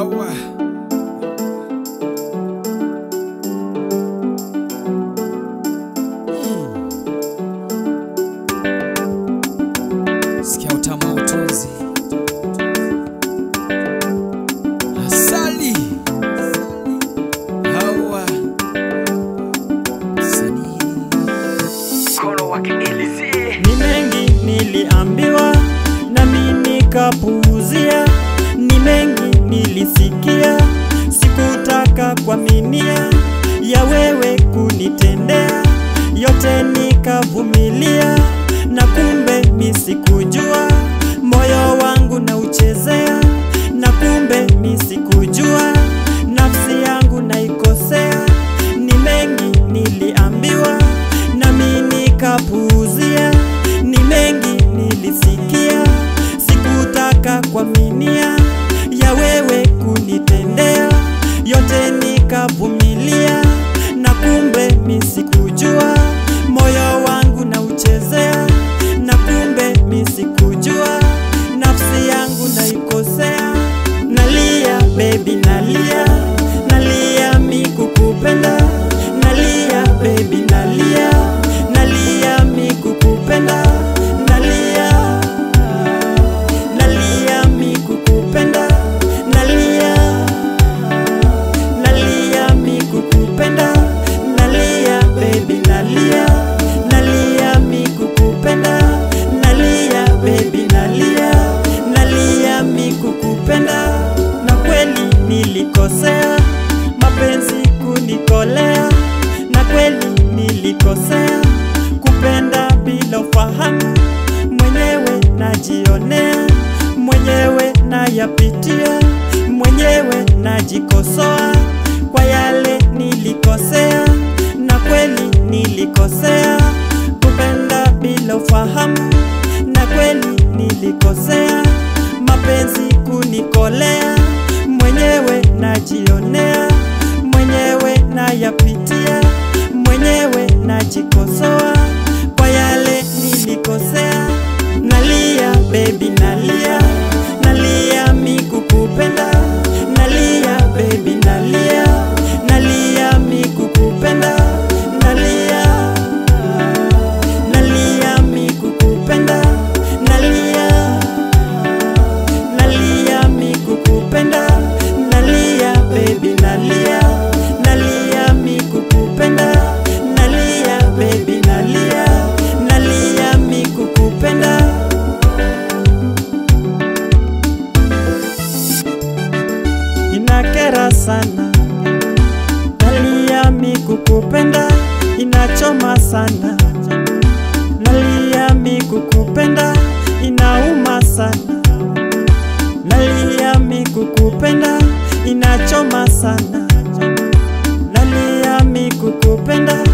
Hawa sikia utamu wa utunzi. Asali Hawa Sani Kono wakiilizi. Ni mengi niliambiwa nami nikapuuzia, ni mengi nilisikia sikutaka kuaminia, ya wewe kunitendea yote nikavumilia, na kumbe mimi sikujua moyo wangu na uchezea, na kumbe mimi sikujua nafsi yangu naikosea. Ni mengi niliambiwa nami nikapuuzia, ni mengi nilisikia sikutaka kuaminia, ya wewe kunitendea yote nikavumilia, na kumbe mimi sikujua moyo wangu na uchezea, na kumbe mimi sikujua nafsi yangu naikosea. Nalia baby nalia, nalia mimi kukupenda, nalia baby nalia, nalia mimi kukupenda, nalia, nalia mimi kukupenda, nalia, nalia mimi kukupenda, nalia baby nalia, nalia mimi kukupenda, nalia baby nalia, nalia mimi kukupenda. Na kweli nilikosea mapenzi kunikolea, na kweli nilikosea kupenda bila ufahamu, mwenyewe najionea, mwenyewe nayapitia, mwenyewe najikosoa kwa yale nilikosea. Na kweli nilikosea kupenda bila ufahamu, na kweli nilikosea mapenzi kunikolea, mwenyewe najionea, mwenyewe nayapitia, mwenyewe najikosoa kwa yale nilikosea. Nalia baby nalia, nalia mimi kukupenda, nalia baby nalia, nalia mimi kukupenda, nalia, nalia mimi kukupenda, nalia, nalia mimi kukupenda, nalia baby nalia, nalia mimi kukupenda, nalia baby nalia, nalia mimi kukupenda. Inakera sana, nalia mimi kukupenda, inachoma sana, nalia mimi kukupenda, inauma sana, nalia mimi kukupenda, inachoma sana, nalia mimi kukupenda.